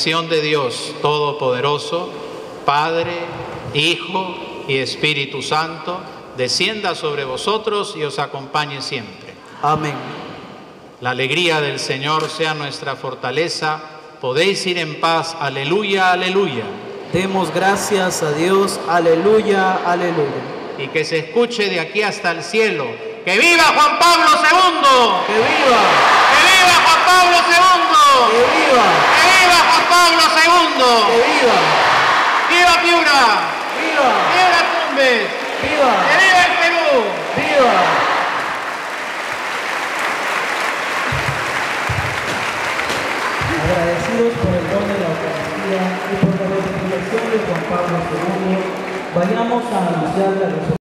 bendición de Dios Todopoderoso, Padre, Hijo y Espíritu Santo, descienda sobre vosotros y os acompañe siempre. Amén. La alegría del Señor sea nuestra fortaleza. Podéis ir en paz. Aleluya, aleluya. Demos gracias a Dios. Aleluya, aleluya. Y que se escuche de aquí hasta el cielo. ¡Que viva Juan Pablo II! ¡Que viva! ¡Que viva Juan Pablo II! ¡Que viva! ¡Que viva Juan Pablo II! ¡Que viva! ¡Viva Piura! ¡Viva! ¡Viva Tumbes! ¡Viva! ¡Que viva el Perú! ¡Viva! Agradecidos por el don de la Eucaristía y por la beatificación de Juan Pablo II, vayamos a anunciar la resurrección.